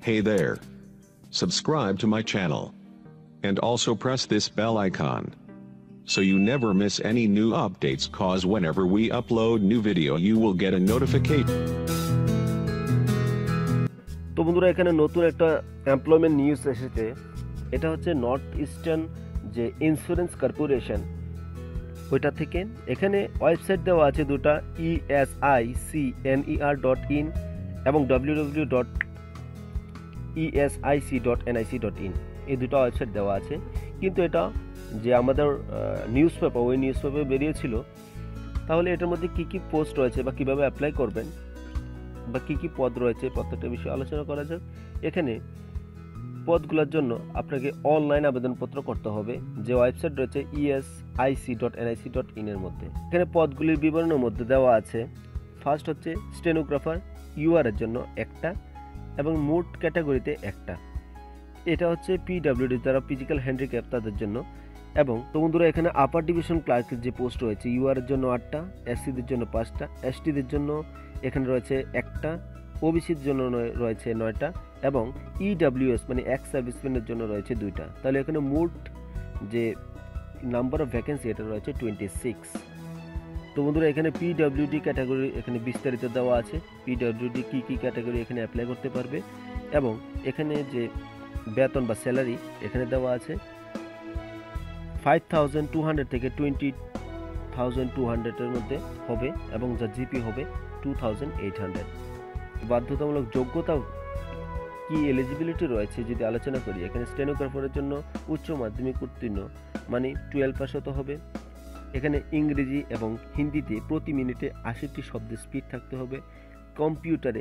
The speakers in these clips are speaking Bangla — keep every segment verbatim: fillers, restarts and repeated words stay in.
Hey there. Subscribe to my channel. And also press this bell icon, so you never miss any new updates, cause whenever we upload new video you will get a notification. তো বন্ধুরা এখানে নতুন একটা এমপ্লয়মেন্ট নিউজ এসেছে। এটা হচ্ছে নর্থ ইস্টার্ন যে ইন্স্যুরেন্স কর্পোরেশন ওইটা থেকে। এখানে ওয়েবসাইট দেওয়া আছে দুটা, E S I C N E R dot in এবং W W dot E S I C dot N I C dot in, এই দুটো ওয়েবসাইট দেওয়া আছে। কিন্তু এটা যে আমাদের নিউজ পেপার, ওই নিউজ পেপারে বেরিয়েছিল। তাহলে এটার মধ্যে কী কী পোস্ট রয়েছে বা কীভাবে অ্যাপ্লাই করবেন বা কী কী পদ রয়েছে প্রত্যেকটা বিষয়ে আলোচনা করা যাক। এখানে পদগুলোর জন্য আপনাকে অনলাইন আবেদনপত্র করতে হবে, যে ওয়েবসাইট রয়েছে E S I C dot N I C dot in এর মধ্যে। এখানে পদগুলির বিবরণের মধ্যে দেওয়া আছে, ফার্স্ট হচ্ছে স্টেনোগ্রাফার ইউআর এর জন্য একটা এবং মোট ক্যাটাগরিতে একটা। এটা হচ্ছে পিডাব্লিউডি যারা ফিজিক্যাল হ্যান্ডিক্যাপ তাদের জন্য। এবং তো বন্ধুরা এখানে আপার ডিভিশন ক্লার্কের যে পোস্ট রয়েছে ইউআর এর জন্য আটটা, এসসিদের জন্য পাঁচটা, এসটিদের জন্য এখানে রয়েছে একটা, ওবিসির জন্য রয়েছে নয়টা এবং ইডাব্লিউএস মানে এক্স সার্ভিসম্যানের জন্য রয়েছে দুইটা। তাহলে এখানে মোট যে নাম্বার অফ ভ্যাকেন্সি এটা রয়েছে টোয়েন্টি সিক্স। তো বন্ধুরা এখানে পিডাব্লিউডি ক্যাটাগরি এখানে বিস্তারিত দেওয়া আছে, পিডাব্লিউডি কী কী ক্যাটাগরি এখানে অ্যাপ্লাই করতে পারবে এবং এখানে যে বেতন বা স্যালারি এখানে দেওয়া আছে ফাইভ থাউজেন্ড টু হান্ড্রেড থেকে টোয়েন্টি থাউজেন্ড টু হান্ড্রেডের মধ্যে হবে এবং যা জিপি হবে টু থাউজেন্ড এইট হান্ড্রেড। বাধ্যতামূলক যোগ্যতা কি এলিজিবিলিটি রয়েছে যদি আলোচনা করি, এখানে স্টেনোগ্রাফারের জন্য উচ্চ মাধ্যমিক উত্তীর্ণ মানে টুয়েলভ পাস হতে হবে। এখানে ইংরেজি এবং হিন্দিতে প্রতি মিনিটে আশিটি শব্দের স্পিড থাকতে হবে। কম্পিউটারে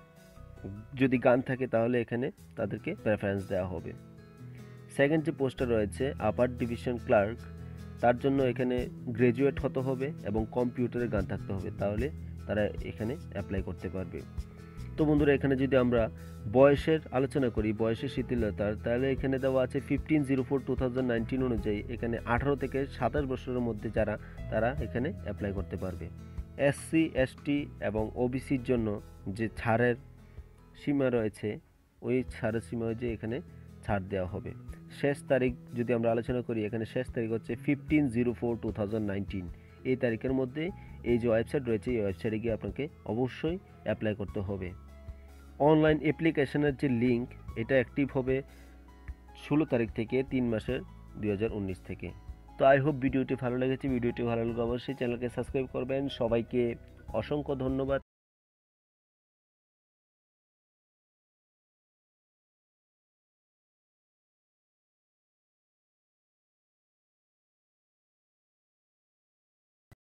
যদি গান থাকে তাহলে এখানে তাদেরকে প্রেফারেন্স দেওয়া হবে। সেকেন্ড যে পোস্টটা রয়েছে আপার ডিভিশন ক্লার্ক, তার জন্য এখানে গ্র্যাজুয়েট হতে হবে এবং কম্পিউটারে গান থাকতে হবে, তাহলে তারা এখানে অ্যাপ্লাই করতে পারবে। তো বন্ধুরা এখানে যদি আমরা বয়সের আলোচনা করি, বয়সের শিথিলতার, তাহলে এখানে দেওয়া আছে fifteen zero four two thousand nineteen অনুযায়ী এখানে আঠারো থেকে সাতাশ বছরের মধ্যে যারা তারা এখানে অ্যাপ্লাই করতে পারবে। এসসি এসটি এবং ওবিসির জন্য যে ছাড়ের সীমা রয়েছে ওই ছাড়ের সীমা যে এখানে ছাড় দেওয়া হবে। শেষ তারিখ যদি আমরা আলোচনা করি, এখানে শেষ তারিখ হচ্ছে fifteen zero four two thousand nineteen. এই তারিখের মধ্যে এই যে ওয়েবসাইট রয়েছে এই ওয়েবসাইটে গিয়ে আপনাকে অবশ্যই অ্যাপ্লাই করতে হবে। অনলাইন অ্যাপ্লিকেশনের যে লিঙ্ক এটা অ্যাক্টিভ হবে ষোলো তারিখ থেকে তিন মাসের দুই হাজার উনিশ থেকে। তো আই হোপ ভিডিওটি ভালো লেগেছে। ভিডিওটি ভালো লাগলে অবশ্যই চ্যানেলকে সাবস্ক্রাইব করবেন। সবাইকে অসংখ্য ধন্যবাদ।